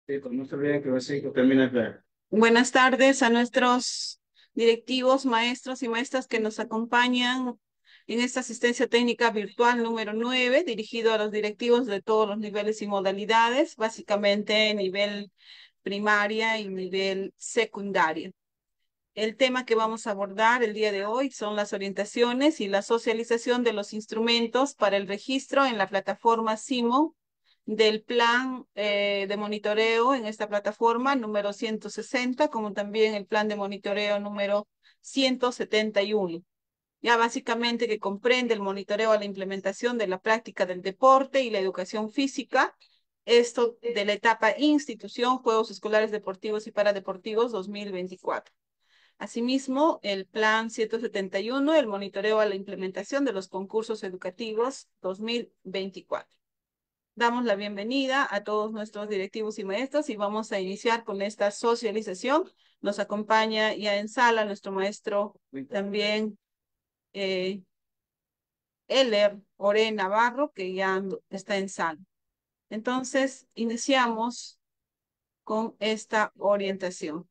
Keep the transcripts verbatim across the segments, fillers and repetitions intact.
Sí, pues no se olviden que va a ser que termina acá. Buenas tardes a nuestros directivos, maestros y maestras que nos acompañan en esta asistencia técnica virtual número nueve, dirigido a los directivos de todos los niveles y modalidades, básicamente nivel primaria y nivel secundaria. El tema que vamos a abordar el día de hoy son las orientaciones y la socialización de los instrumentos para el registro en la plataforma SIMO del plan eh, de monitoreo en esta plataforma número ciento sesenta, como también el plan de monitoreo número ciento setenta y uno. Ya básicamente que comprende el monitoreo a la implementación de la práctica del deporte y la educación física, esto de la etapa institución, Juegos Escolares Deportivos y Paradeportivos dos mil veinticuatro. Asimismo, el Plan ciento setenta y uno, el monitoreo a la implementación de los concursos educativos dos mil veinticuatro. Damos la bienvenida a todos nuestros directivos y maestros y vamos a iniciar con esta socialización. Nos acompaña ya en sala nuestro maestro también, eh, Eler Ore Navarro, que ya está en sala. Entonces, iniciamos con esta orientación.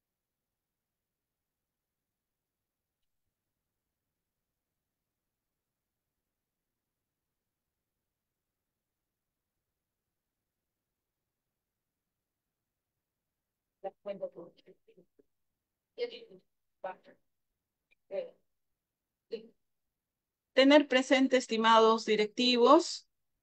Tener presente, estimados directivos,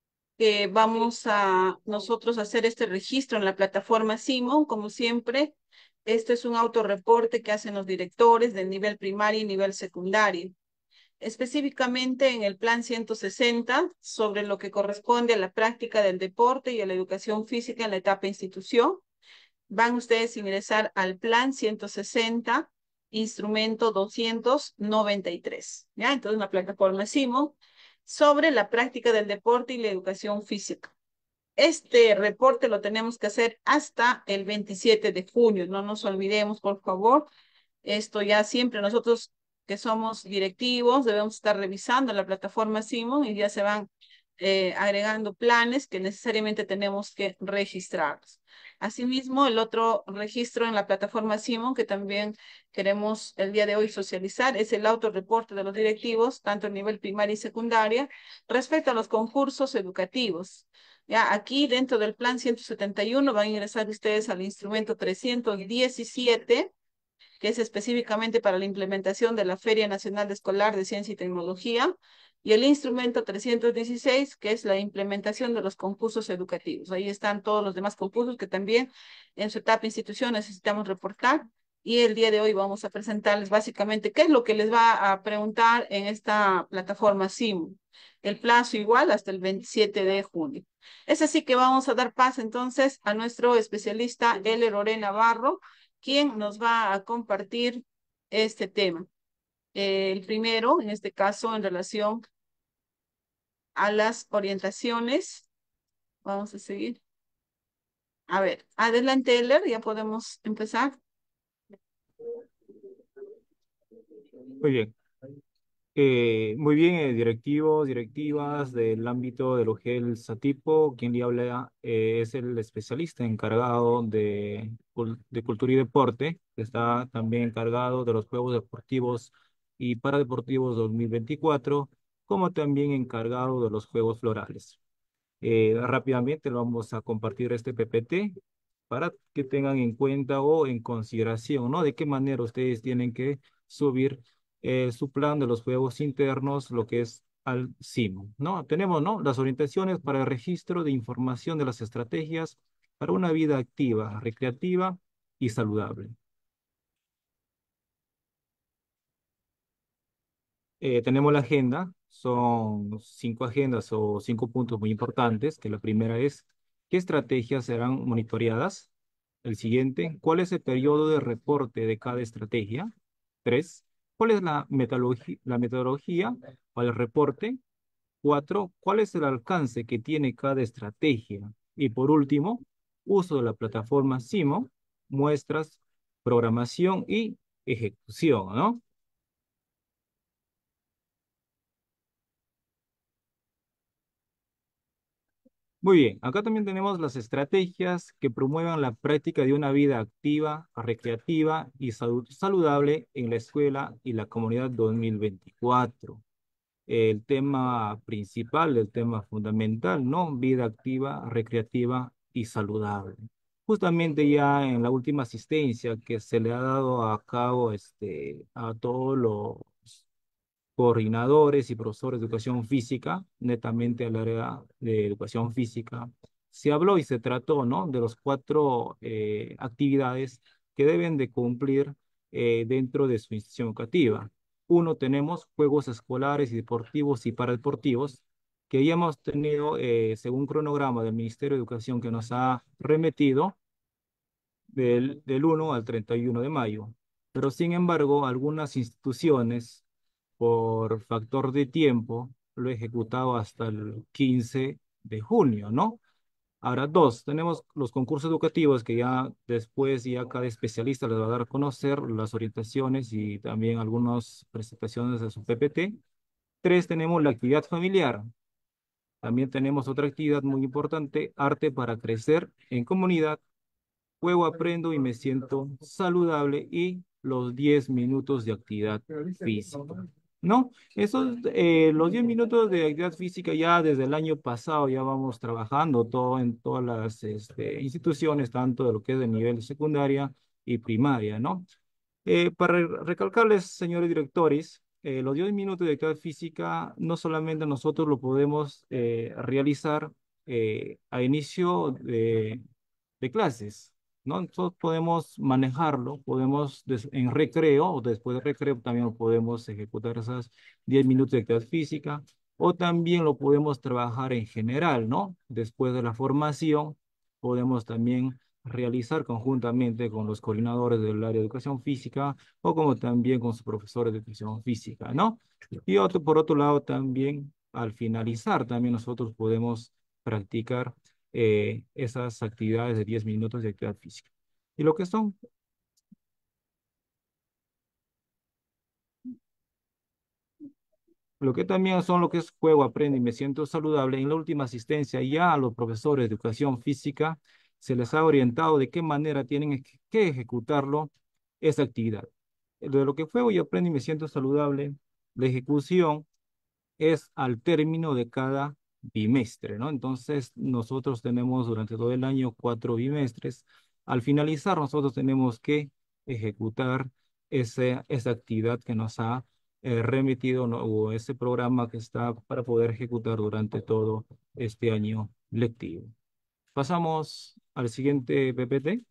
que vamos a nosotros hacer este registro en la plataforma SIMO, como siempre. Este es un autorreporte que hacen los directores del nivel primario y nivel secundario. Específicamente en el plan ciento sesenta, sobre lo que corresponde a la práctica del deporte y a la educación física en la etapa institución, van ustedes a ingresar al plan ciento sesenta, instrumento doscientos noventa y tres. ¿Ya? Entonces, una plataforma SIMO sobre la práctica del deporte y la educación física. Este reporte lo tenemos que hacer hasta el veintisiete de junio. No nos olvidemos, por favor. Esto ya siempre nosotros que somos directivos debemos estar revisando la plataforma Simon y ya se van eh, agregando planes que necesariamente tenemos que registrarlos. Asimismo, el otro registro en la plataforma Simon que también queremos el día de hoy socializar es el autorreporte de los directivos, tanto a nivel primaria y secundaria, respecto a los concursos educativos. Ya aquí dentro del plan ciento setenta y uno van a ingresar ustedes al instrumento trescientos diecisiete, que es específicamente para la implementación de la Feria Nacional de Escolar de Ciencia y Tecnología, y el instrumento trescientos dieciséis, que es la implementación de los concursos educativos. Ahí están todos los demás concursos que también en su etapa institución necesitamos reportar. Y el día de hoy vamos a presentarles básicamente qué es lo que les va a preguntar en esta plataforma SIMU. El plazo igual hasta el veintisiete de junio. Es así que vamos a dar paso entonces a nuestro especialista, L. Lorena Navarro, quien nos va a compartir este tema. Eh, el primero, en este caso, en relación a las orientaciones. Vamos a seguir. A ver, adelante, Eller, ya podemos empezar. Muy bien. Eh, muy bien, eh, directivos, directivas del ámbito del UGEL Satipo, quien le habla eh, es el especialista encargado de, cul- de cultura y deporte, que está también encargado de los Juegos Deportivos y Paradeportivos dos mil veinticuatro, como también encargado de los Juegos Florales. Eh, rápidamente le vamos a compartir este P P T para que tengan en cuenta o en consideración, ¿no? De qué manera ustedes tienen que subir eh, su plan de los juegos internos, lo que es al SIMO, ¿no? Tenemos, ¿no? Las orientaciones para el registro de información de las estrategias para una vida activa, recreativa y saludable. Eh, tenemos la agenda, son cinco agendas o cinco puntos muy importantes, que la primera es, ¿qué estrategias serán monitoreadas? El siguiente, ¿cuál es el periodo de reporte de cada estrategia? Tres, ¿cuál es la metodologi- la metodología para el reporte? Cuatro, ¿cuál es el alcance que tiene cada estrategia? Y por último, uso de la plataforma SIMO, muestras, programación y ejecución, ¿no? Muy bien, acá también tenemos las estrategias que promuevan la práctica de una vida activa, recreativa y salu- saludable en la escuela y la comunidad dos mil veinticuatro. El tema principal, el tema fundamental, ¿no? Vida activa, recreativa y saludable. Justamente ya en la última asistencia que se le ha dado a cabo este, a todos los coordinadores y profesores de educación física, netamente al área de educación física, se habló y se trató, ¿no? De los cuatro eh, actividades que deben de cumplir eh, dentro de su institución educativa. Uno, tenemos juegos escolares y deportivos y paradeportivos, que ya hemos tenido, eh, según cronograma del Ministerio de Educación que nos ha remitido, del, del uno al treinta y uno de mayo. Pero sin embargo, algunas instituciones, por factor de tiempo, lo he ejecutado hasta el quince de junio, ¿no? Ahora, dos, tenemos los concursos educativos que ya después ya cada especialista les va a dar a conocer las orientaciones y también algunas presentaciones de su P P T. Tres, tenemos la actividad familiar. También tenemos otra actividad muy importante, arte para crecer en comunidad, juego, aprendo y me siento saludable y los diez minutos de actividad física. ¿No? Esos, eh, los diez minutos de actividad física ya desde el año pasado ya vamos trabajando todo en todas las este, instituciones, tanto de lo que es de nivel secundaria y primaria, ¿no? Eh, para re- recalcarles, señores directores, eh, los diez minutos de actividad física no solamente nosotros lo podemos eh, realizar eh, a inicio de, de clases, ¿no? Nosotros podemos manejarlo, podemos des- en recreo o después de recreo también lo podemos ejecutar esas diez minutos de actividad física o también lo podemos trabajar en general, ¿no? Después de la formación podemos también realizar conjuntamente con los coordinadores del área de educación física o como también con sus profesores de educación física, ¿no? Y otro, por otro lado, también al finalizar, también nosotros podemos practicar eh, esas actividades de diez minutos de actividad física. Y lo que son Lo que también son lo que es juego, aprende y me siento saludable. En la última asistencia ya a los profesores de educación física se les ha orientado de qué manera tienen ej- que ejecutarlo esa actividad. De lo que juego y aprende y me siento saludable, la ejecución es al término de cada bimestre, ¿no? Entonces, nosotros tenemos durante todo el año cuatro bimestres. Al finalizar, nosotros tenemos que ejecutar ese, esa actividad que nos ha eh, remitido, ¿no? O ese programa que está para poder ejecutar durante todo este año lectivo. Pasamos al siguiente P P T.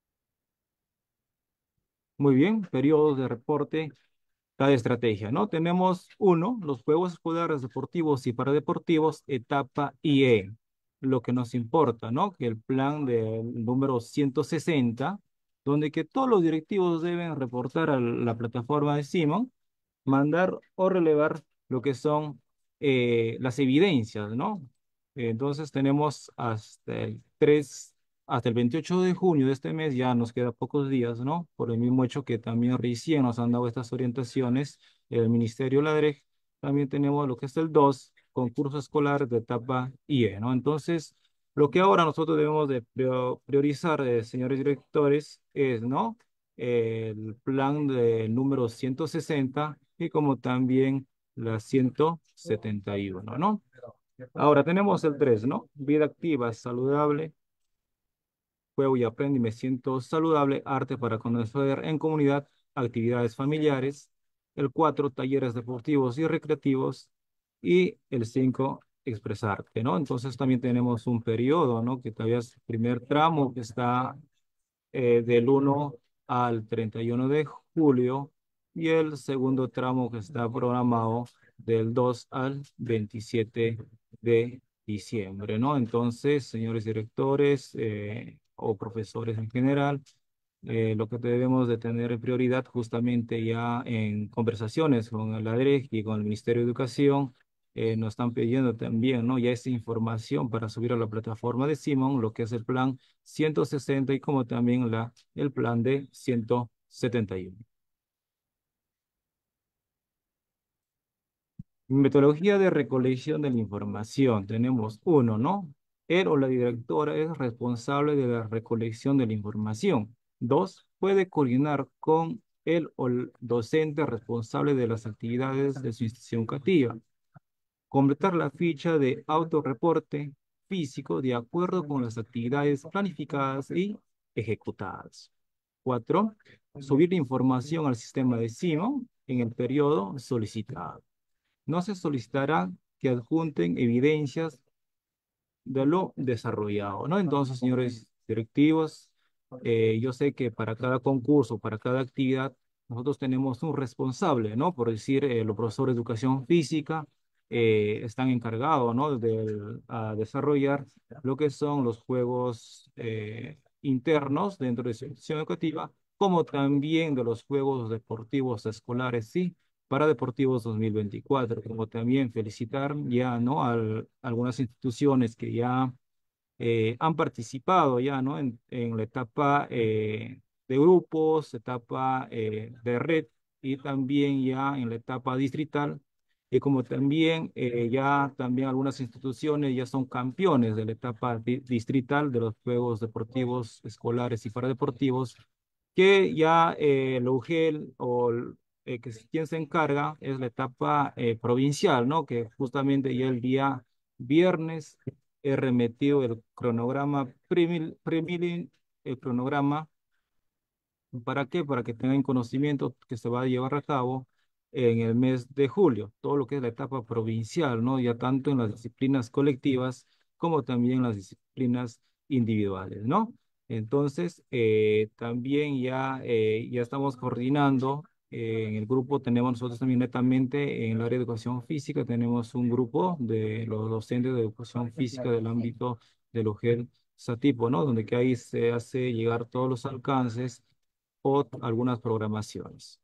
Muy bien, periodos de reporte cada estrategia, ¿no? Tenemos uno, los Juegos Escolares Deportivos y Paradeportivos, etapa I E. Lo que nos importa, ¿no? Que el plan del número ciento sesenta, donde que todos los directivos deben reportar a la plataforma de Simon, mandar o relevar lo que son eh, las evidencias, ¿no? Entonces tenemos hasta el tres, hasta el veintiocho de junio de este mes, ya nos queda pocos días, ¿no? Por el mismo hecho que también recién nos han dado estas orientaciones, el Ministerio Ladrej, también tenemos lo que es el dos, concurso escolar de etapa I E, ¿no? Entonces, lo que ahora nosotros debemos de prio- priorizar, eh, señores directores, es, ¿no? El plan de número ciento sesenta y como también la ciento setenta y uno, ¿no? Ahora tenemos el tres, ¿no? Vida activa, saludable, juego y aprendo y me siento saludable, arte para conocer en comunidad, actividades familiares. El cuatro, talleres deportivos y recreativos. Y el cinco, expresarte, ¿no? Entonces también tenemos un periodo, ¿no? Que todavía es el primer tramo que está eh, del uno al treinta y uno de julio y el segundo tramo que está programado del dos al veintisiete de diciembre, ¿no? Entonces, señores directores eh, o profesores en general, eh, lo que debemos de tener en prioridad justamente ya en conversaciones con el ADREG y con el Ministerio de Educación, eh, nos están pidiendo también, ¿no? Ya esa información para subir a la plataforma de Simon, lo que es el plan ciento sesenta y como también la, el plan de ciento setenta y uno. Metodología de recolección de la información. Tenemos uno, ¿no? Él o la directora es responsable de la recolección de la información. Dos, puede coordinar con él o el docente responsable de las actividades de su institución educativa. Completar la ficha de autorreporte físico de acuerdo con las actividades planificadas y ejecutadas. Cuatro, subir la información al sistema de SIMO en el periodo solicitado. No se solicitará que adjunten evidencias de lo desarrollado, ¿no? Entonces, señores directivos, eh, yo sé que para cada concurso, para cada actividad, nosotros tenemos un responsable, ¿no? Por decir, eh, los profesores de educación física eh, están encargados, ¿no? De a desarrollar lo que son los juegos eh, internos dentro de su institución educativa, como también de los juegos deportivos escolares, sí, para Deportivos dos mil veinticuatro, como también felicitar ya, ¿no? Al- algunas instituciones que ya eh, han participado ya, ¿no? En, en la etapa eh, de grupos, etapa eh, de red y también ya en la etapa distrital, y como también eh, ya también algunas instituciones ya son campeones de la etapa di- distrital de los Juegos Deportivos Escolares y Paradeportivos, que ya eh, la U G E L o el- eh, que es quien se encarga es la etapa eh, provincial, ¿no? Que justamente ya el día viernes he remitido el cronograma premil, premil- el cronograma. ¿Para qué? Para que tengan conocimiento que se va a llevar a cabo en el mes de julio, todo lo que es la etapa provincial, ¿no? Ya tanto en las disciplinas colectivas como también en las disciplinas individuales, ¿no? Entonces, eh, también ya, eh, ya estamos coordinando, eh, en el grupo tenemos nosotros también netamente en el área de educación física, tenemos un grupo de los docentes de educación física del ámbito del U G E L Satipo, ¿no? Donde que ahí se hace llegar todos los alcances o algunas programaciones.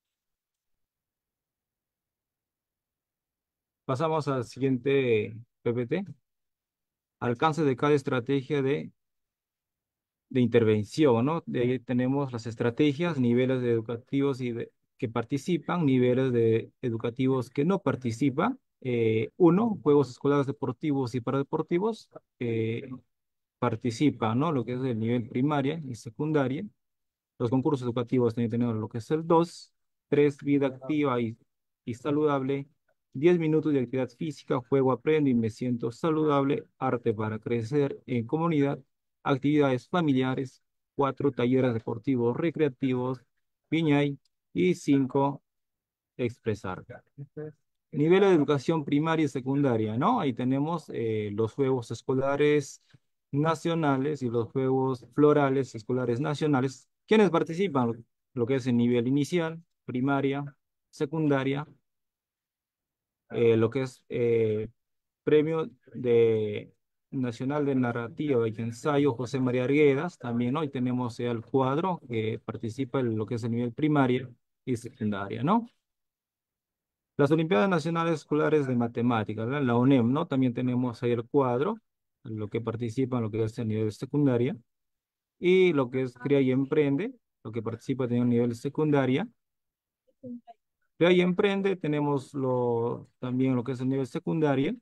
Pasamos al siguiente P P T. Alcance de cada estrategia de, de intervención, ¿no? De ahí tenemos las estrategias, niveles de educativos y de- que participan, niveles de educativos que no participan. Eh, uno, juegos escolares deportivos y paradeportivos eh, participan, ¿no? Lo que es el nivel primaria y secundaria. Los concursos educativos también tenemos lo que es el dos, tres, vida activa y, y saludable, diez minutos de actividad física, juego, aprendo y me siento saludable, arte para crecer en comunidad, actividades familiares, cuatro, talleres deportivos recreativos, piñay y cinco, expresar. Nivel de educación primaria y secundaria, ¿no? Ahí tenemos eh, los juegos escolares nacionales y los juegos florales escolares nacionales. ¿Quiénes participan? Lo, lo que es el nivel inicial, primaria, secundaria, eh, lo que es eh, premio de Nacional de Narrativa y Ensayo José María Arguedas, también hoy tenemos el cuadro que participa en lo que es el nivel primaria y secundaria, ¿no? Las Olimpiadas Nacionales Escolares de Matemáticas, ¿verdad? La UNEM, ¿no? También tenemos ahí el cuadro, lo que participa en lo que es el nivel secundaria, y lo que es Crea y Emprende, lo que participa en el nivel secundaria. Crea y Emprende, tenemos lo, también lo que es el nivel secundaria,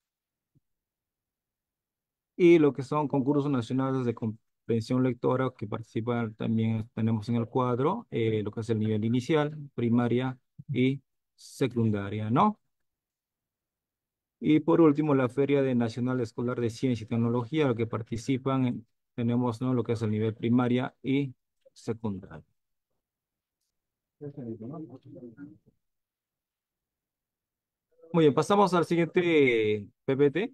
y lo que son concursos nacionales de comprensión lectora, que participan también tenemos en el cuadro, eh, lo que es el nivel inicial, primaria y secundaria, ¿no? Y por último, la Feria de Nacional Escolar de Ciencia y Tecnología, lo que participan, en- tenemos, ¿no? Lo que es el nivel primaria y secundaria. Muy bien, pasamos al siguiente P P T.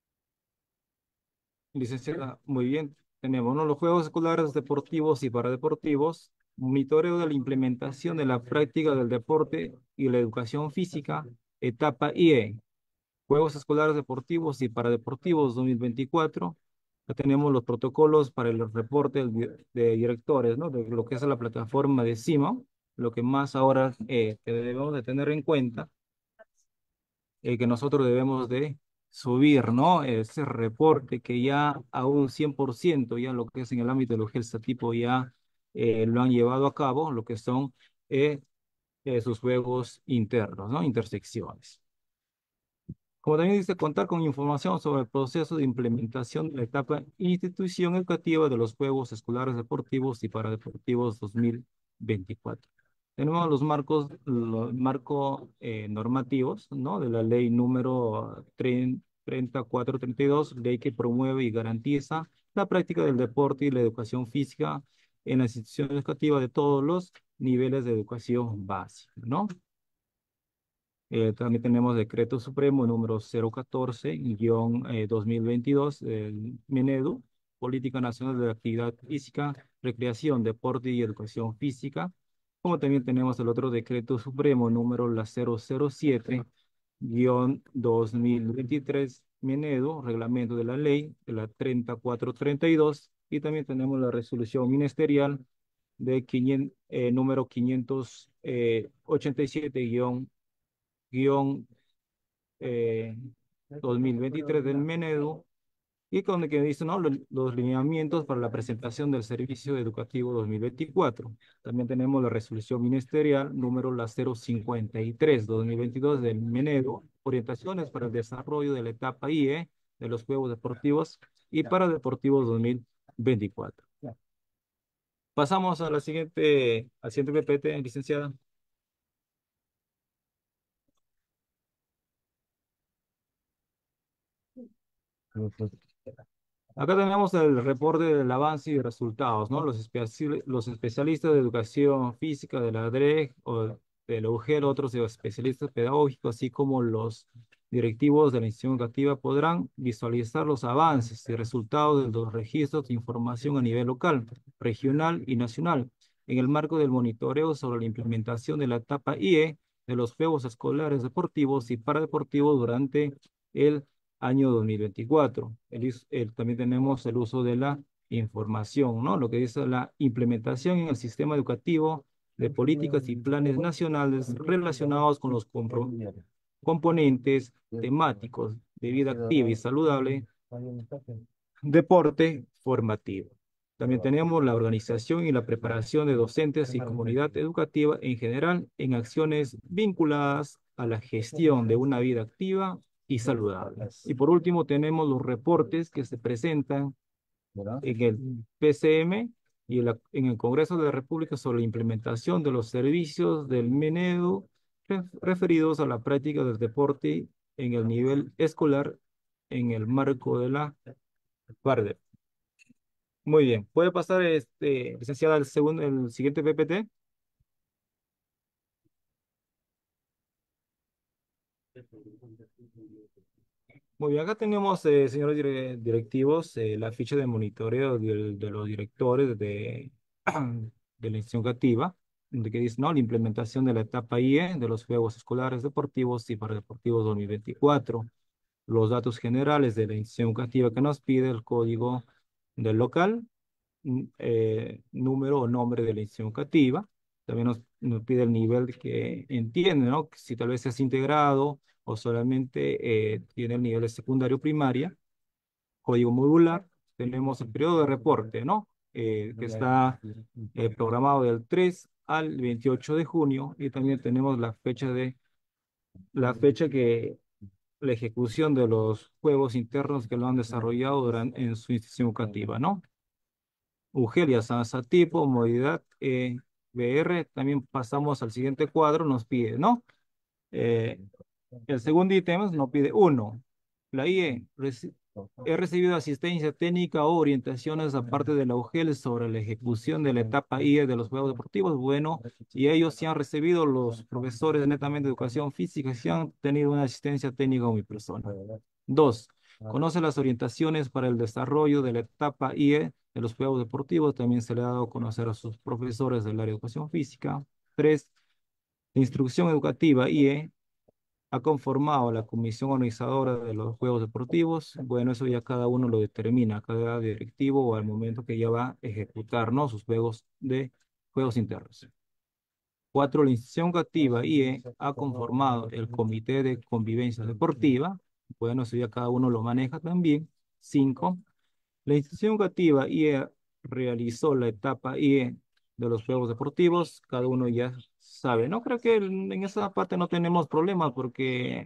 Licenciada, muy bien. Tenemos, ¿no? Los Juegos Escolares Deportivos y Paradeportivos, monitoreo de la implementación de la práctica del deporte y la educación física, etapa I E. Juegos Escolares Deportivos y Paradeportivos dos mil veinticuatro. Ya tenemos los protocolos para el reporte del di- de directores, ¿no? De lo que es la plataforma de CIMA. Lo que más ahora eh, que debemos de tener en cuenta, eh, que nosotros debemos de subir, ¿no? Ese reporte que ya a un cien por ciento, ya lo que es en el ámbito de los tipo ya eh, lo han llevado a cabo, lo que son eh, eh, sus juegos internos, ¿no? Intersecciones. Como también dice, contar con información sobre el proceso de implementación de la etapa institución educativa de los Juegos Escolares Deportivos y Paradeportivos dos mil veinticuatro. Tenemos los marcos, los marcos eh, normativos, ¿no? De la ley número treinta y cuatro treinta y dos, ley que promueve y garantiza la práctica del deporte y la educación física en las instituciones educativas de todos los niveles de educación básica, ¿no? Eh, también tenemos decreto supremo número cero catorce dos mil veintidós, el Minedu, Política Nacional de Actividad Física, Recreación, Deporte y Educación Física. Como también tenemos el otro decreto supremo número la cero cero siete dos mil veintitrés, Minedu, Reglamento de la Ley de la treinta y cuatro treinta y dos. Y también tenemos la resolución ministerial de quinientos, eh, número quinientos ochenta y siete guión eh, dos mil veintitrés del Menedu, y con el que dice, ¿no? Los, los lineamientos para la presentación del servicio educativo dos mil veinticuatro. También tenemos la resolución ministerial número la cero cincuenta y tres dos mil veintidós del Menedu, orientaciones para el desarrollo de la etapa I E de los Juegos Deportivos y Paradeportivos dos mil veinticuatro. Pasamos a la siguiente, al siguiente P P T, licenciada. Acá tenemos el reporte del avance y resultados, ¿no? Los, especi- los especialistas de educación física de la D R E C o de la U G E L, otros especialistas pedagógicos, así como los directivos de la institución educativa podrán visualizar los avances y resultados de los registros de información a nivel local, regional y nacional, en el marco del monitoreo sobre la implementación de la etapa I E de los Juegos Escolares Deportivos y Paradeportivos durante el año dos mil veinticuatro. El, is- el- también tenemos el uso de la información, ¿no? Lo que dice la implementación en el sistema educativo de políticas y planes nacionales relacionados con los compro- componentes temáticos de vida activa y saludable, deporte formativo. También tenemos la organización y la preparación de docentes y comunidad educativa en general en acciones vinculadas a la gestión de una vida activa y saludable. Y por último, tenemos los reportes que se presentan en el P C M y en, la- en el Congreso de la República sobre la implementación de los servicios del Menedu ref- referidos a la práctica del deporte en el nivel escolar en el marco de la Barde. Muy bien. ¿Puede pasar, este, licenciada, el segundo, el siguiente P P T? Muy bien, acá tenemos, eh, señores dire- directivos, eh, la ficha de monitoreo del- de, los directores de, de la institución educativa, donde que dice, ¿no? La implementación de la etapa I E de los Juegos Escolares Deportivos y Paradeportivos dos mil veinticuatro. Los datos generales de la institución educativa que nos pide el código del local, mm, eh, número o nombre de la institución educativa. También nos, nos pide el nivel que entiende, ¿no? Si tal vez es integrado o solamente eh, tiene el nivel de secundario primaria. Código modular. Tenemos el periodo de reporte, ¿no? Eh, que está eh, programado del tres al veintiocho de junio, y también tenemos la fecha de la fecha que la ejecución de los juegos internos que lo han desarrollado durante, en su institución educativa, ¿no? Ugelia, Sansa tipo, modalidad eh, B R. También pasamos al siguiente cuadro, nos pide, ¿no? Eh, el segundo ítem nos pide uno. La I E, reci- he recibido asistencia técnica o orientaciones aparte de la U G E L sobre la ejecución de la etapa I E de los Juegos Deportivos. Bueno, y ellos sí han recibido, los profesores netamente de educación física, sí han tenido una asistencia técnica con mi persona. Dos, conoce las orientaciones para el desarrollo de la etapa I E de los Juegos Deportivos. También se le ha dado a conocer a sus profesores del área de educación física. Tres, la instrucción educativa I E ha conformado la comisión organizadora de los Juegos Deportivos. Bueno, eso ya cada uno lo determina, cada directivo o al momento que ya va a ejecutar, ¿no? Sus juegos de juegos internos. Cuatro, la institución educativa I E ha conformado el comité de convivencia deportiva. Bueno, eso ya cada uno lo maneja también. Cinco, la institución educativa I E realizó la etapa I E de los Juegos Deportivos. Cada uno ya sabe. No creo que en en esa parte no tenemos problemas porque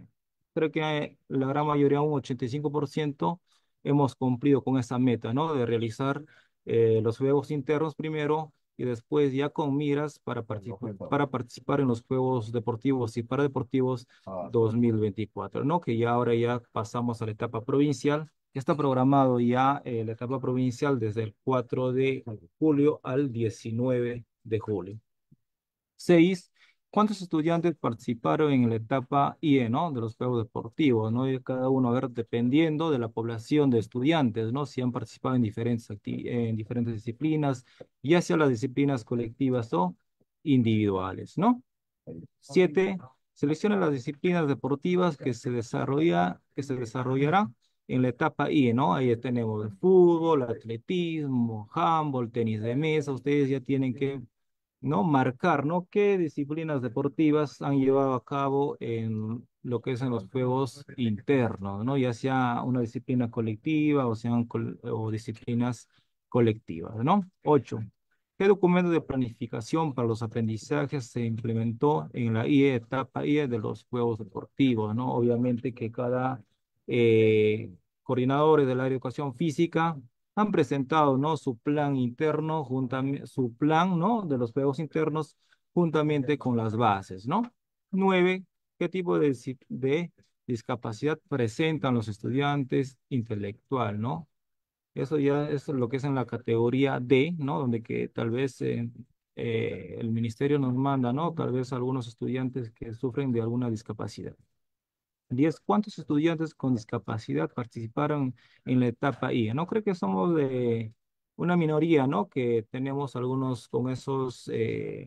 creo que la gran mayoría, un ochenta y cinco por ciento, hemos cumplido con esa meta, ¿no? De realizar eh, los juegos internos primero y después ya con miras para, participar para participar en los Juegos Deportivos y Paradeportivos dos mil veinticuatro, ¿no? Que ya ahora ya pasamos a la etapa provincial. Ya está programado ya eh, la etapa provincial desde el cuatro de julio al diecinueve de julio. Seis, ¿cuántos estudiantes participaron en la etapa I E, ¿no? De los Juegos Deportivos, ¿no? Y cada uno, a ver, dependiendo de la población de estudiantes, ¿no? Si han participado en diferentes, acti- en diferentes disciplinas, ya sea las disciplinas colectivas o individuales, ¿no? Siete, selecciona las disciplinas deportivas que se desarrolla, que se desarrollarán en la etapa I E, ¿no? Ahí tenemos el fútbol, atletismo, handball, tenis de mesa. Ustedes ya tienen que, ¿no? Marcar, ¿no? ¿Qué disciplinas deportivas han llevado a cabo en lo que es en los juegos internos, ¿no? Ya sea una disciplina colectiva o sean col- o disciplinas colectivas, ¿no? Ocho. ¿Qué documento de planificación para los aprendizajes se implementó en la I E, etapa I E de los Juegos Deportivos, ¿no? Obviamente que cada eh, coordinadores del área de educación física han presentado, ¿no? Su plan interno, juntamente, su plan, ¿no? De los juegos internos, juntamente con las bases, ¿no? Nueve, ¿qué tipo de, disci- de discapacidad presentan los estudiantes intelectual, ¿no? Eso ya es lo que es en la categoría D, ¿no? Donde que tal vez eh, eh, el ministerio nos manda, ¿no? Tal vez algunos estudiantes que sufren de alguna discapacidad. Diez, ¿cuántos estudiantes con discapacidad participaron en la etapa I? No creo que somos de una minoría, ¿no? Que tenemos algunos con esos, eh,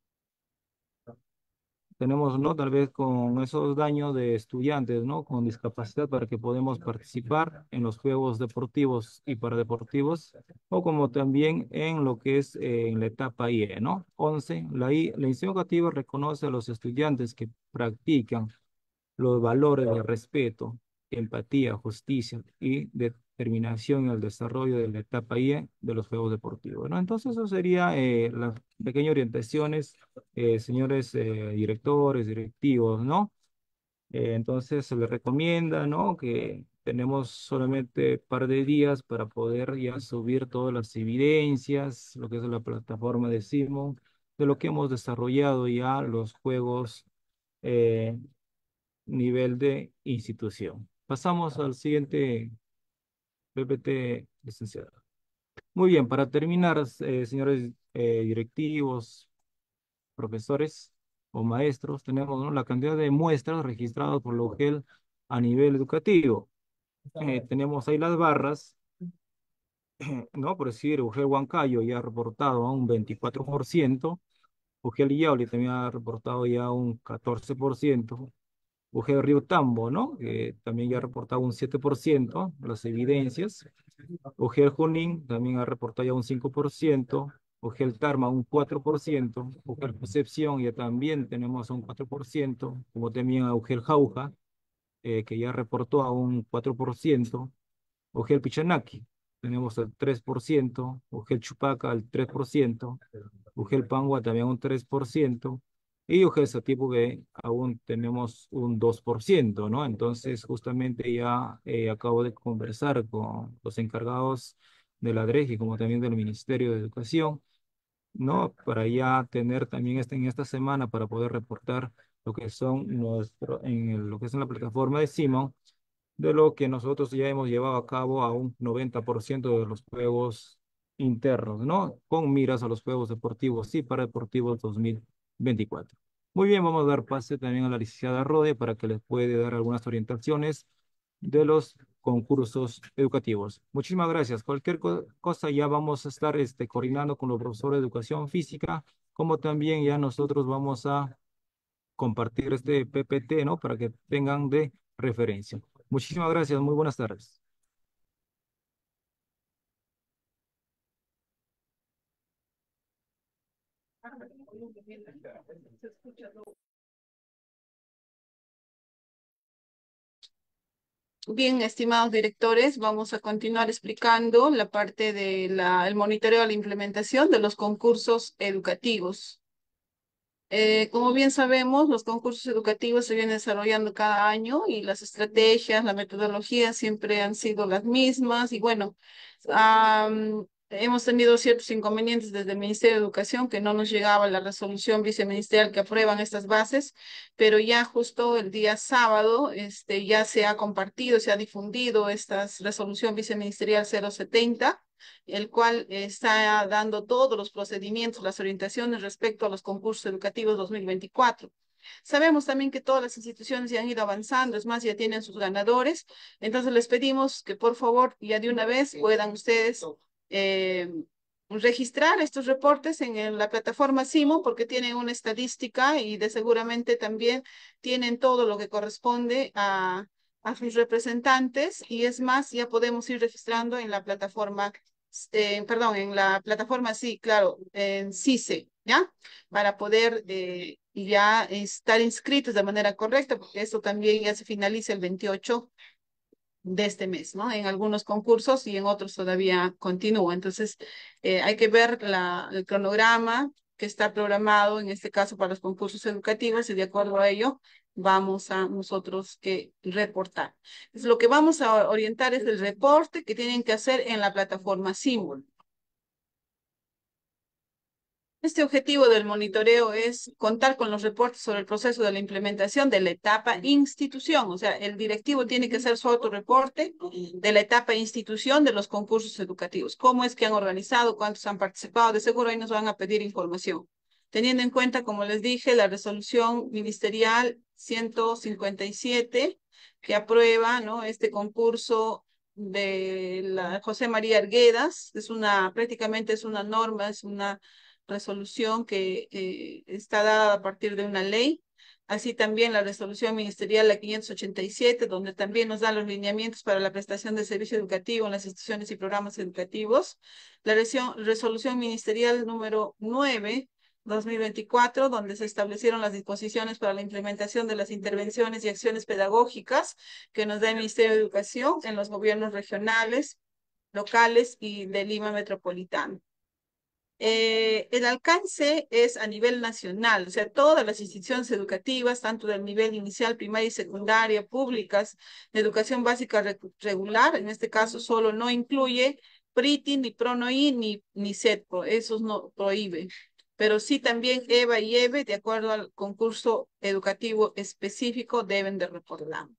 tenemos, ¿no? Tal vez con esos daños de estudiantes, ¿no? Con discapacidad para que podamos participar en los juegos deportivos y paradeportivos, o como también en lo que es eh, en la etapa I E, ¿no? Once, la, I, la institución educativa reconoce a los estudiantes que practican los valores de respeto, empatía, justicia y determinación en el desarrollo de la etapa I E de los Juegos Deportivos, ¿no? Entonces, eso sería eh, las pequeñas orientaciones, eh, señores eh, directores, directivos, ¿no? Eh, entonces, se les recomienda, ¿no? Que tenemos solamente un par de días para poder ya subir todas las evidencias, lo que es la plataforma de Simon, de lo que hemos desarrollado ya los juegos eh, nivel de institución. Pasamos al siguiente P P T, licenciado. Muy bien, para terminar, eh, señores eh, directivos, profesores o maestros, tenemos, ¿no? La cantidad de muestras registradas por la U G E L a nivel educativo. Eh, tenemos ahí las barras, ¿no? Por decir, U G E L Huancayo ya ha reportado a un veinticuatro por ciento, U G E L Yauli también ha reportado ya un catorce por ciento, U G E Río Tambo, ¿no? Que también ya ha reportado un siete por ciento las evidencias. U G E Junín también ha reportado ya un cinco por ciento. U G E Tarma un cuatro por ciento. U G E Concepción ya también tenemos un cuatro por ciento. Como también a U G E Jauja, eh, que ya reportó a un cuatro por ciento. U G E Pichanaki, tenemos el tres por ciento. U G E Chupaca el tres por ciento. U G E Pangua también un tres por ciento. Y U G E Satipo que aún tenemos un dos por ciento, ¿no? Entonces, justamente ya eh, acabo de conversar con los encargados de la D R E G y como también del Ministerio de Educación, ¿no? Para ya tener también este, en esta semana para poder reportar lo que son nuestro, en el- lo que es en la plataforma de Simon, de lo que nosotros ya hemos llevado a cabo a un noventa por ciento de los juegos internos, ¿no? Con miras a los juegos deportivos y para deportivos dos mil veinticuatro. Muy bien, vamos a dar pase también a la licenciada Rode para que les puede dar algunas orientaciones de los concursos educativos. Muchísimas gracias. Cualquier co- cosa ya vamos a estar este, coordinando con los profesores de educación física, como también ya nosotros vamos a compartir este P P T, ¿no? Para que tengan de referencia. Muchísimas gracias. Muy buenas tardes. Bien, estimados directores, vamos a continuar explicando la parte del monitoreo a la implementación de los concursos educativos. Eh, como bien sabemos, los concursos educativos se vienen desarrollando cada año y las estrategias, la metodología siempre han sido las mismas. Y bueno, am, hemos tenido ciertos inconvenientes desde el Ministerio de Educación que no nos llegaba la resolución viceministerial que aprueban estas bases, pero ya justo el día sábado este, ya se ha compartido, se ha difundido esta resolución viceministerial cero setenta, el cual está dando todos los procedimientos, las orientaciones respecto a los concursos educativos dos mil veinticuatro. Sabemos también que todas las instituciones ya han ido avanzando, es más, ya tienen sus ganadores. Entonces les pedimos que por favor ya de una vez puedan ustedes eh, registrar estos reportes en, en la plataforma SIMO, porque tienen una estadística y de seguramente también tienen todo lo que corresponde a, a sus representantes, y es más, ya podemos ir registrando en la plataforma, eh, perdón, en la plataforma, sí, claro, en CICE, ¿ya? Para poder eh, ya estar inscritos de manera correcta, porque esto también ya se finaliza el veintiocho de este mes, ¿no? En algunos concursos y en otros todavía continúa. Entonces, eh, hay que ver la, el cronograma que está programado, en este caso para los concursos educativos, y de acuerdo a ello vamos a nosotros que reportar. Entonces, lo que vamos a orientar es el reporte que tienen que hacer en la plataforma SIMUL. Este objetivo del monitoreo es contar con los reportes sobre el proceso de la implementación de la etapa institución. O sea, el directivo tiene que hacer su autorreporte de la etapa institución de los concursos educativos. ¿Cómo es que han organizado? ¿Cuántos han participado? De seguro ahí nos van a pedir información. Teniendo en cuenta, como les dije, la resolución ministerial ciento cincuenta y siete que aprueba, ¿no?, este concurso de la José María Arguedas. Es una, prácticamente es una norma, es una resolución que eh, está dada a partir de una ley. Así también la resolución ministerial la quinientos ochenta y siete, donde también nos da los lineamientos para la prestación de servicio educativo en las instituciones y programas educativos. La resolución ministerial número nueve, dos mil veinticuatro, donde se establecieron las disposiciones para la implementación de las intervenciones y acciones pedagógicas que nos da el Ministerio de Educación en los gobiernos regionales, locales y de Lima Metropolitana. Eh, el alcance es a nivel nacional, o sea, todas las instituciones educativas, tanto del nivel inicial, primaria y secundaria, públicas, de educación básica re regular, en este caso solo no incluye PRITI, ni PRONOI, ni, ni CETPRO, esos no prohíbe, pero sí también EVA y EVE, de acuerdo al concurso educativo específico, deben de reportar.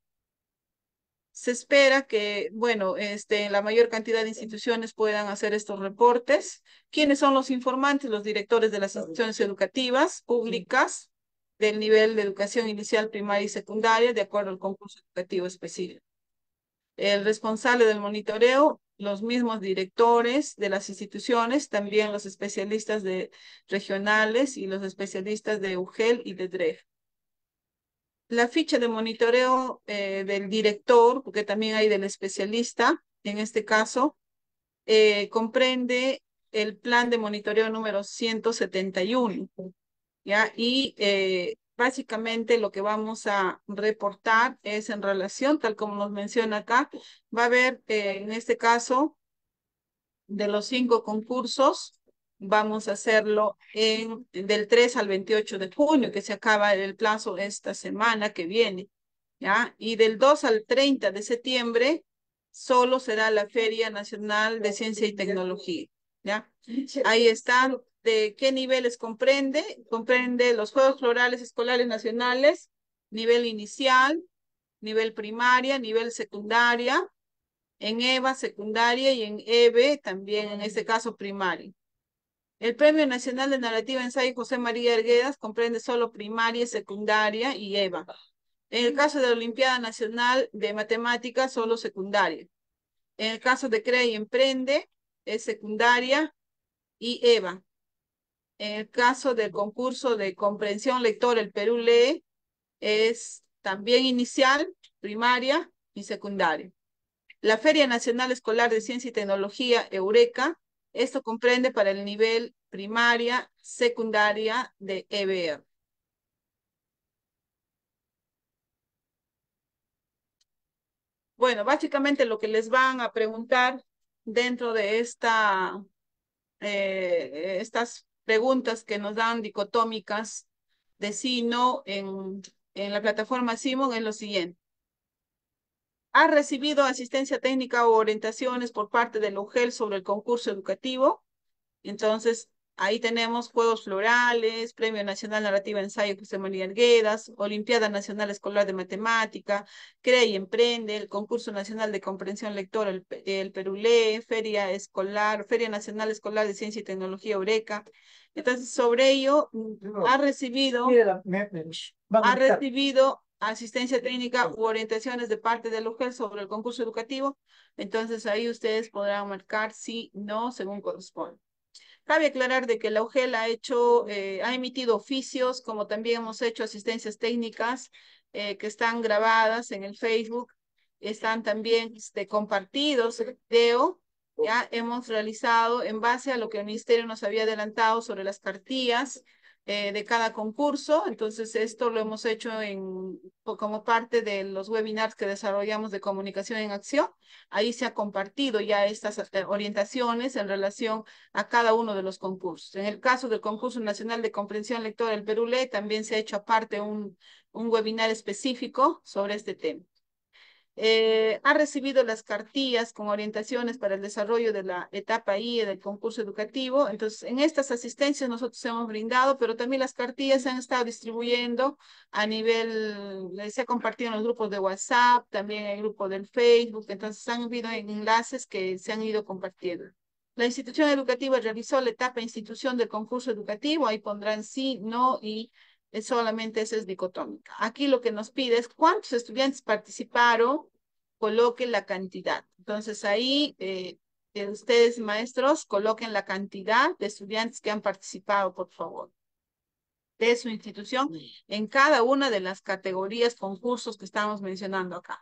Se espera que, bueno, este, la mayor cantidad de instituciones puedan hacer estos reportes. ¿Quiénes son los informantes? Los directores de las instituciones educativas públicas del nivel de educación inicial, primaria y secundaria, de acuerdo al concurso educativo específico. El responsable del monitoreo, los mismos directores de las instituciones, también los especialistas de regionales y los especialistas de UGEL y de D R E G. La ficha de monitoreo eh, del director, porque también hay del especialista, en este caso, eh, comprende el plan de monitoreo número ciento setenta y uno, ¿ya? Y eh, básicamente lo que vamos a reportar es en relación, tal como nos menciona acá, va a haber, eh, en este caso, de los cinco concursos, vamos a hacerlo en, del tres al veintiocho de junio, que se acaba el plazo esta semana que viene, ¿ya? Y del dos al treinta de septiembre, solo será la Feria Nacional de Ciencia y Tecnología, ¿ya? Ahí están. ¿De qué niveles comprende? Comprende los Juegos Florales Escolares Nacionales, nivel inicial, nivel primaria, nivel secundaria, en EVA secundaria y en EVE también, en este caso primaria. El Premio Nacional de Narrativa Ensayo José María Arguedas comprende solo primaria, secundaria y EVA. En el caso de la Olimpiada Nacional de Matemáticas, solo secundaria. En el caso de CREA y Emprende, es secundaria y EVA. En el caso del concurso de comprensión lectora, el Perú Lee, es también inicial, primaria y secundaria. La Feria Nacional Escolar de Ciencia y Tecnología, Eureka, esto comprende para el nivel primaria, secundaria de E B R. Bueno, básicamente lo que les van a preguntar dentro de esta, eh, estas preguntas que nos dan dicotómicas de Sino en, en la plataforma Simon es lo siguiente. ¿Ha recibido asistencia técnica o orientaciones por parte del U G E L sobre el concurso educativo? Entonces, ahí tenemos Juegos Florales, Premio Nacional Narrativa Ensayo José María Arguedas, Olimpiada Nacional Escolar de Matemática, Crea y Emprende, el Concurso Nacional de Comprensión Lectora, el, el Perulé, Feria Escolar, Feria Nacional Escolar de Ciencia y Tecnología Eureka. Entonces, sobre ello, ha recibido, ha recibido asistencia técnica u orientaciones de parte del U G E L sobre el concurso educativo. Entonces, ahí ustedes podrán marcar sí, no, según corresponde. Cabe aclarar de que la U G E L ha hecho, eh, ha emitido oficios, como también hemos hecho asistencias técnicas eh, que están grabadas en el Facebook, están también este, compartidos el video, ya hemos realizado en base a lo que el Ministerio nos había adelantado sobre las cartillas eh, de cada concurso. Entonces esto lo hemos hecho en, como parte de los webinars que desarrollamos de comunicación en acción. Ahí se ha compartido ya estas eh, orientaciones en relación a cada uno de los concursos. En el caso del Concurso Nacional de Comprensión Lectora del Perulé, también se ha hecho aparte un, un webinar específico sobre este tema. Eh, ha recibido las cartillas con orientaciones para el desarrollo de la etapa I E del concurso educativo. Entonces, en estas asistencias nosotros hemos brindado, pero también las cartillas se han estado distribuyendo a nivel, se ha compartido en los grupos de WhatsApp, también en el grupo del Facebook. Entonces, han habido enlaces que se han ido compartiendo. La institución educativa realizó la etapa institución del concurso educativo, ahí pondrán sí, no y solamente esa es dicotómica. Aquí lo que nos pide es cuántos estudiantes participaron, coloquen la cantidad. Entonces ahí eh, eh, ustedes maestros coloquen la cantidad de estudiantes que han participado, por favor, de su institución en cada una de las categorías, concursos que estamos mencionando acá.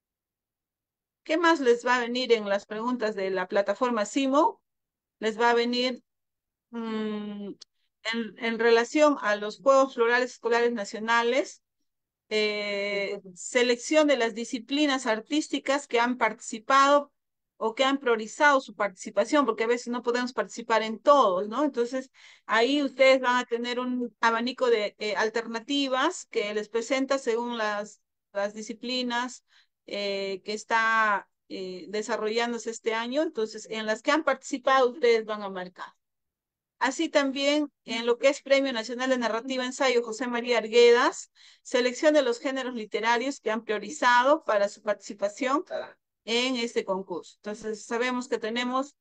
¿Qué más les va a venir en las preguntas de la plataforma Simo? Les va a venir mmm, en, en relación a los Juegos Florales Escolares Nacionales, eh, selección de las disciplinas artísticas que han participado o que han priorizado su participación, porque a veces no podemos participar en todos, ¿no? Entonces, ahí ustedes van a tener un abanico de eh, alternativas que les presenta según las, las disciplinas eh, que está eh, desarrollándose este año. Entonces, en las que han participado, ustedes van a marcar. Así también en lo que es Premio Nacional de Narrativa Ensayo José María Arguedas, selección de los géneros literarios que han priorizado para su participación en este concurso. Entonces sabemos que tenemos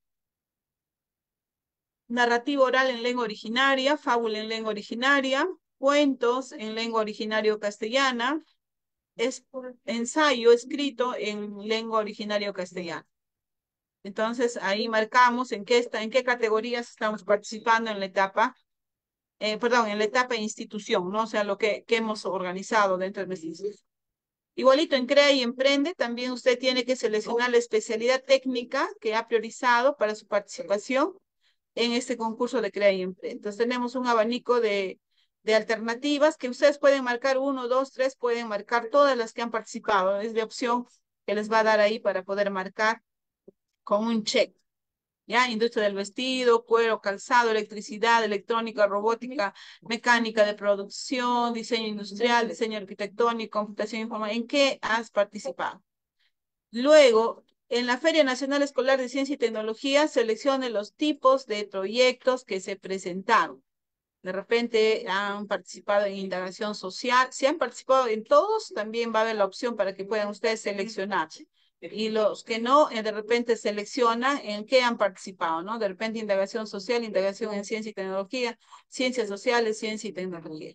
narrativa oral en lengua originaria, fábula en lengua originaria, cuentos en lengua originaria castellana, es ensayo escrito en lengua originaria castellana. Entonces, ahí marcamos en qué, está, en qué categorías estamos participando en la etapa, eh, perdón, en la etapa de institución, ¿no? O sea, lo que, que hemos organizado dentro de nuestra institución. Igualito en Crea y Emprende, también usted tiene que seleccionar la especialidad técnica que ha priorizado para su participación en este concurso de Crea y Emprende. Entonces, tenemos un abanico de, de alternativas que ustedes pueden marcar uno, dos, tres, pueden marcar todas las que han participado. Es de opción que les va a dar ahí para poder marcar con un check, ¿ya? Industria del vestido, cuero, calzado, electricidad, electrónica, robótica, mecánica de producción, diseño industrial, diseño arquitectónico, computación informática. ¿En qué has participado? Luego, en la Feria Nacional Escolar de Ciencia y Tecnología, seleccione los tipos de proyectos que se presentaron. De repente han participado en indagación social. Si han participado en todos, también va a haber la opción para que puedan ustedes seleccionar. Y los que no, de repente seleccionan en qué han participado, ¿no? De repente indagación social, indagación en ciencia y tecnología, ciencias sociales, ciencia y tecnología.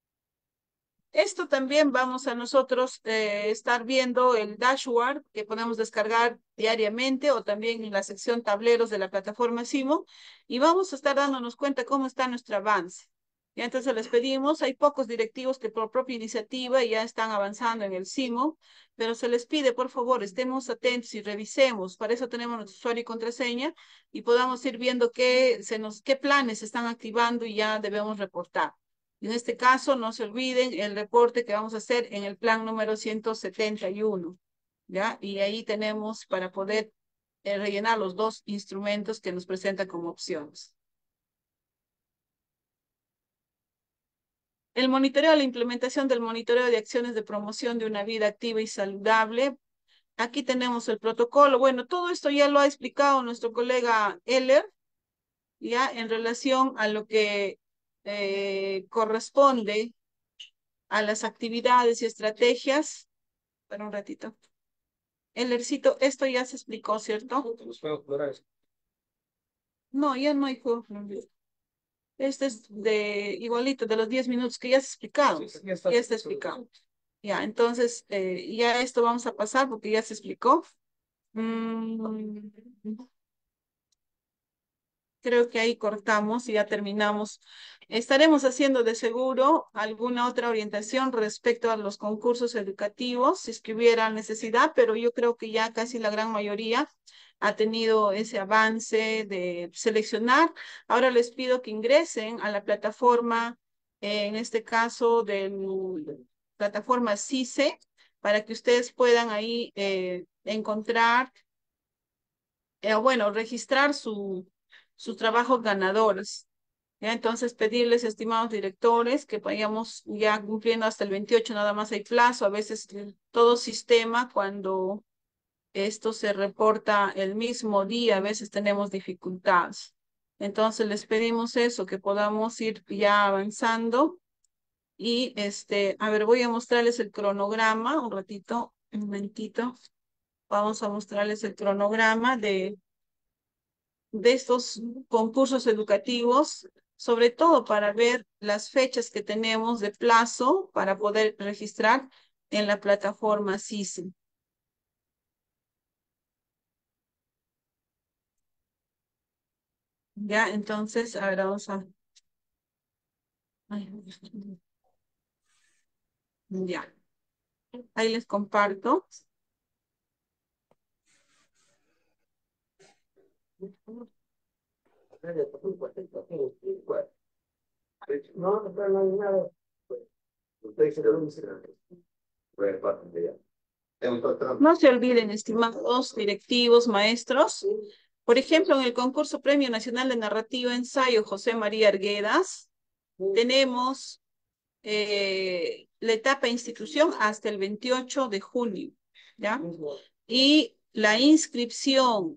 Esto también vamos a nosotros eh, estar viendo el dashboard que podemos descargar diariamente o también en la sección tableros de la plataforma Simo y vamos a estar dándonos cuenta cómo está nuestro avance. Y entonces les pedimos, hay pocos directivos que por propia iniciativa ya están avanzando en el Simo, pero se les pide, por favor, estemos atentos y revisemos. Para eso tenemos nuestro usuario y contraseña y podamos ir viendo qué, se nos, qué planes se están activando y ya debemos reportar. En este caso, no se olviden el reporte que vamos a hacer en el plan número ciento setenta y uno, ¿ya? Y ahí tenemos para poder eh, rellenar los dos instrumentos que nos presentan como opciones. El monitoreo, la implementación del monitoreo de acciones de promoción de una vida activa y saludable. Aquí tenemos el protocolo. Bueno, todo esto ya lo ha explicado nuestro colega Eller, ya en relación a lo que eh, corresponde a las actividades y estrategias. Para un ratito. Ellercito, esto ya se explicó, ¿cierto? Los juegos florales. No, ya no hay juego. Este es de igualito, de los diez minutos que ya se ha explicado. Sí, sí, ya está. Ya está explicado. Ya, entonces, eh, ya esto vamos a pasar porque ya se explicó. Mm, creo que ahí cortamos y ya terminamos. Estaremos haciendo de seguro alguna otra orientación respecto a los concursos educativos, si es que hubiera necesidad, pero yo creo que ya casi la gran mayoría ha tenido ese avance de seleccionar. Ahora les pido que ingresen a la plataforma, eh, en este caso de la plataforma CICE, para que ustedes puedan ahí eh, encontrar, eh, bueno, registrar su, sus trabajos ganadores. ¿Ya? Entonces, pedirles, estimados directores, que vayamos ya cumpliendo hasta el veintiocho, nada más hay plazo. A veces todo sistema, cuando esto se reporta el mismo día, a veces tenemos dificultades. Entonces, les pedimos eso, que podamos ir ya avanzando. Y, este, a ver, voy a mostrarles el cronograma, un ratito, un momentito. Vamos a mostrarles el cronograma de de estos concursos educativos, sobre todo para ver las fechas que tenemos de plazo para poder registrar en la plataforma CICE. Ya, entonces, a ver, vamos a... Ay, ya, ahí les comparto. No, no, no hay nada. Usted se lo dice. Pues, bastante ya. No se olviden, estimados directivos, maestros. Por ejemplo, en el concurso Premio Nacional de Narrativa Ensayo José María Arguedas, tenemos eh, la etapa institución hasta el veintiocho de junio, ¿ya? Y la inscripción,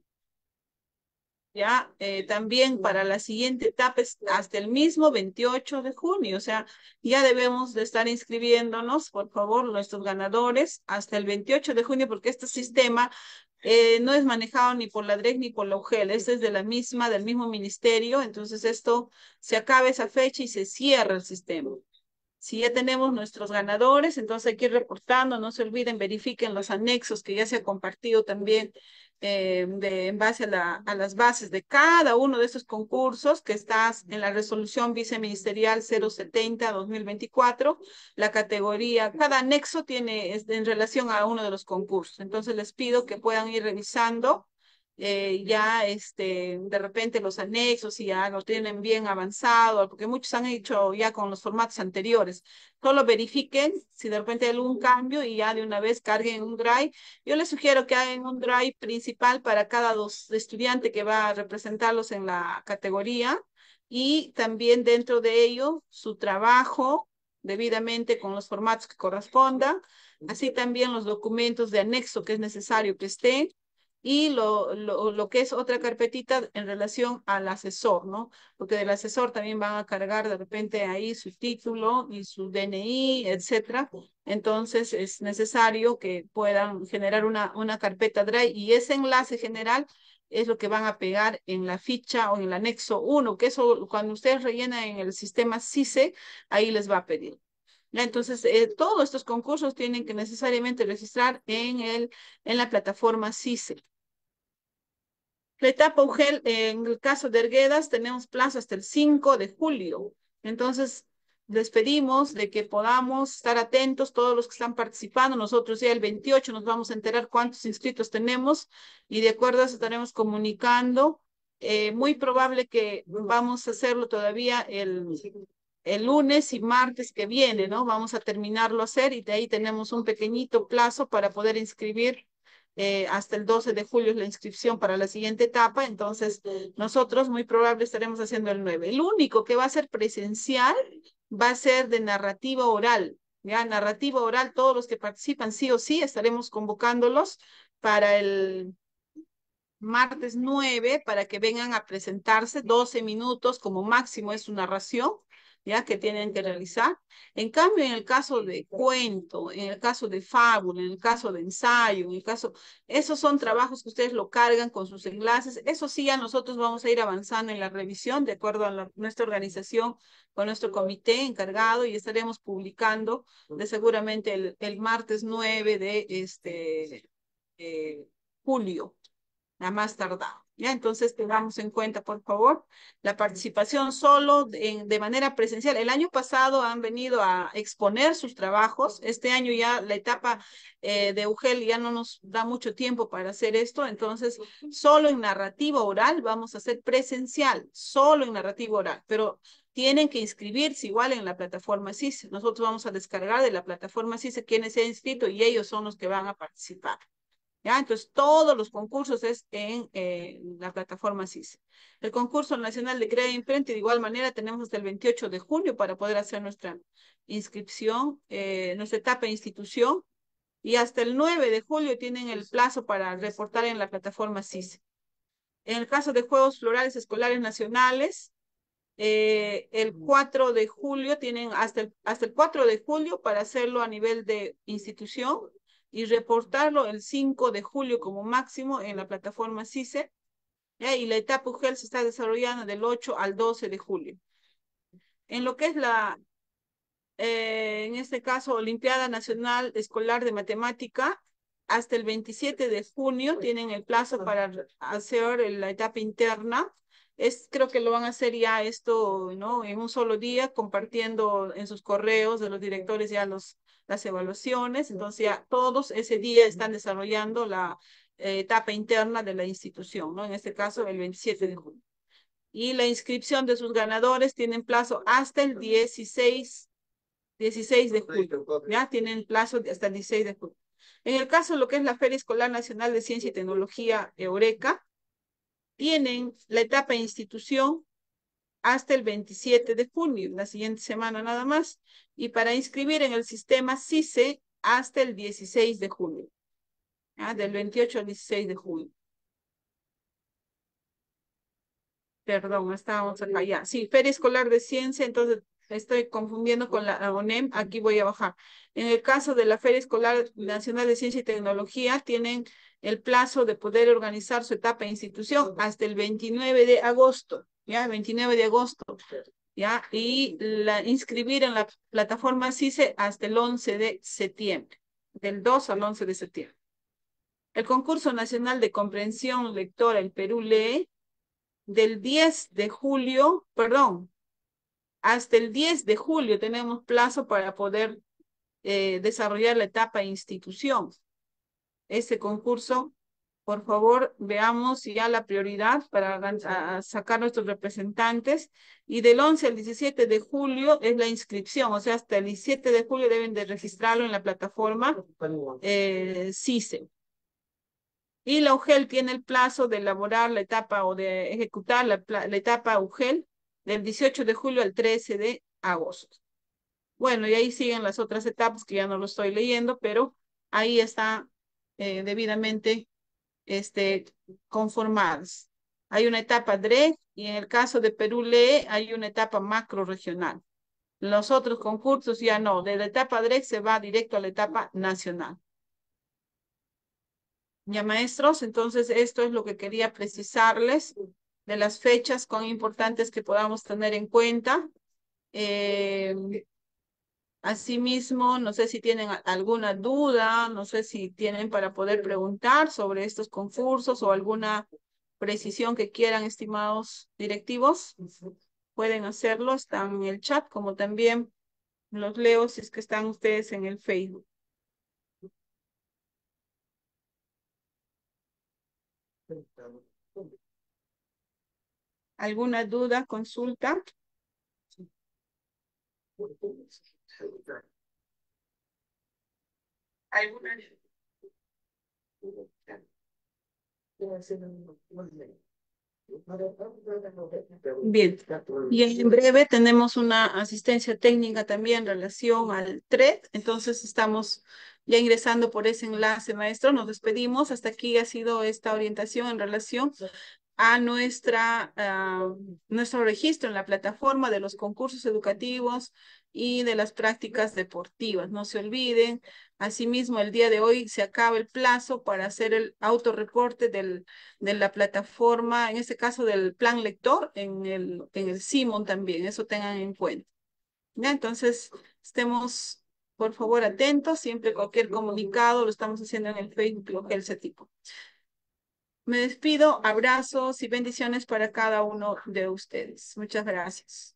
¿ya? Eh, también para la siguiente etapa es hasta el mismo veintiocho de junio, o sea, ya debemos de estar inscribiéndonos, por favor, nuestros ganadores, hasta el veintiocho de junio, porque este sistema eh, no es manejado ni por la D R E C ni por la U G E L, este es de la misma, del mismo ministerio, entonces esto se acaba esa fecha y se cierra el sistema. Si ya tenemos nuestros ganadores, entonces hay que ir reportando, no se olviden, verifiquen los anexos que ya se ha compartido también eh, de, en base a, la, a las bases de cada uno de estos concursos que está en la resolución viceministerial cero setenta dos mil veinticuatro, la categoría, cada anexo tiene es en relación a uno de los concursos. Entonces les pido que puedan ir revisando eh, ya este, de repente los anexos y ya lo tienen bien avanzado, porque muchos han hecho ya con los formatos anteriores. Solo verifiquen si de repente hay algún cambio y ya de una vez carguen un drive. Yo les sugiero que hagan un drive principal para cada dos estudiante que va a representarlos en la categoría y también dentro de ello su trabajo debidamente con los formatos que correspondan, así también los documentos de anexo que es necesario que estén y lo, lo, lo que es otra carpetita en relación al asesor, ¿no? Porque del asesor también van a cargar de repente ahí su título y su D N I, etcétera. Entonces es necesario que puedan generar una, una carpeta Drive y ese enlace general es lo que van a pegar en la ficha o en el anexo uno, que eso cuando ustedes rellenan en el sistema CICE, ahí les va a pedir. Entonces, eh, todos estos concursos tienen que necesariamente registrar en, el, en la plataforma CICE. La etapa U G E L, en el caso de Erguedas, tenemos plazo hasta el cinco de julio. Entonces, les pedimos de que podamos estar atentos todos los que están participando. Nosotros ya el veintiocho nos vamos a enterar cuántos inscritos tenemos y de acuerdo a eso estaremos comunicando. Eh, muy probable que vamos a hacerlo todavía el, el lunes y martes que viene, ¿no? Vamos a terminarlo a hacer y de ahí tenemos un pequeñito plazo para poder inscribir. Eh, hasta el doce de julio es la inscripción para la siguiente etapa, entonces nosotros muy probable estaremos haciendo el nueve. El único que va a ser presencial va a ser de narrativa oral. Ya, narrativa oral, todos los que participan sí o sí, estaremos convocándolos para el martes nueve para que vengan a presentarse doce minutos como máximo es su narración, ya que tienen que realizar. En cambio, en el caso de cuento, en el caso de fábula, en el caso de ensayo, en el caso, esos son trabajos que ustedes lo cargan con sus enlaces. Eso sí, ya nosotros vamos a ir avanzando en la revisión de acuerdo a la, nuestra organización, con nuestro comité encargado y estaremos publicando de seguramente el, el martes nueve de este eh, julio a más tardar. ¿Ya? Entonces, tengamos en cuenta, por favor, la participación solo de, de manera presencial. El año pasado han venido a exponer sus trabajos. Este año ya la etapa eh, de U G E L ya no nos da mucho tiempo para hacer esto. Entonces, solo en narrativa oral vamos a hacer presencial, solo en narrativa oral. Pero tienen que inscribirse igual en la plataforma CICE. Nosotros vamos a descargar de la plataforma CICE quienes se han inscrito y ellos son los que van a participar. ¿Ya? Entonces, todos los concursos es en eh, la plataforma CICE. El concurso nacional de Crea e Imprenta, de igual manera, tenemos hasta el veintiocho de julio para poder hacer nuestra inscripción, eh, nuestra etapa de institución, y hasta el nueve de julio tienen el plazo para reportar en la plataforma CICE. En el caso de Juegos Florales Escolares Nacionales, eh, el cuatro de julio tienen hasta el, hasta el cuatro de julio para hacerlo a nivel de institución y reportarlo el cinco de julio como máximo en la plataforma CICE. ¿Ya? Y la etapa U G E L se está desarrollando del ocho al doce de julio. En lo que es la, eh, en este caso, Olimpiada Nacional Escolar de Matemática, hasta el veintisiete de junio tienen el plazo para hacer la etapa interna. Es, creo que lo van a hacer ya esto, ¿no? En un solo día, compartiendo en sus correos de los directores ya los, las evaluaciones. Entonces ya todos ese día están desarrollando la eh, etapa interna de la institución, ¿no? En este caso, el veintisiete de junio. Y la inscripción de sus ganadores tienen plazo hasta el dieciséis de julio. Ya tienen plazo hasta el dieciséis de julio. En el caso de lo que es la Feria Escolar Nacional de Ciencia y Tecnología Eureka, tienen la etapa de institución hasta el veintisiete de junio, la siguiente semana nada más, y para inscribir en el sistema CICE hasta el dieciséis de julio, ¿ya? Del veintiocho al dieciséis de julio. Perdón, estábamos acá ya. Sí, Feria Escolar de Ciencia, entonces estoy confundiendo con la ONEM, aquí voy a bajar. En el caso de la Feria Escolar Nacional de Ciencia y Tecnología, tienen el plazo de poder organizar su etapa de institución hasta el veintinueve de agosto, ¿ya? veintinueve de agosto, ¿ya? Y la, inscribir en la plataforma CICE hasta el once de septiembre, del dos al once de septiembre. El concurso nacional de comprensión lectora, el Perú Lee, del diez de julio, perdón, hasta el diez de julio tenemos plazo para poder eh, desarrollar la etapa de institución. Este concurso, por favor, veamos ya la prioridad para a, a sacar nuestros representantes. Y del once al diecisiete de julio es la inscripción, o sea, hasta el diecisiete de julio deben de registrarlo en la plataforma eh, CICE. Y la U G E L tiene el plazo de elaborar la etapa o de ejecutar la, la etapa U G E L del dieciocho de julio al trece de agosto. Bueno, y ahí siguen las otras etapas que ya no lo estoy leyendo, pero ahí está eh, debidamente este, conformadas. Hay una etapa D R E y en el caso de Perú Lee hay una etapa macro regional. Los otros concursos ya no, de la etapa D R E se va directo a la etapa nacional. Ya, maestros, entonces esto es lo que quería precisarles de las fechas con importantes que podamos tener en cuenta. Eh, asimismo, no sé si tienen alguna duda, no sé si tienen para poder preguntar sobre estos concursos o alguna precisión que quieran, estimados directivos. Pueden hacerlo, están en el chat, como también los leo si es que están ustedes en el Facebook. ¿Alguna duda, consulta? ¿Alguna? Bien. Y en breve tenemos una asistencia técnica también en relación al T R E D. Entonces estamos ya ingresando por ese enlace, maestro. Nos despedimos. Hasta aquí ha sido esta orientación en relación a nuestra, uh, nuestro registro en la plataforma de los concursos educativos y de las prácticas deportivas. No se olviden, asimismo, el día de hoy se acaba el plazo para hacer el autorreporte del, de la plataforma, en este caso del plan lector, en el, en el Simon también, eso tengan en cuenta. ¿Ya? Entonces, estemos, por favor, atentos, siempre cualquier comunicado lo estamos haciendo en el Facebook Logel Cetipo. Me despido, abrazos y bendiciones para cada uno de ustedes. Muchas gracias.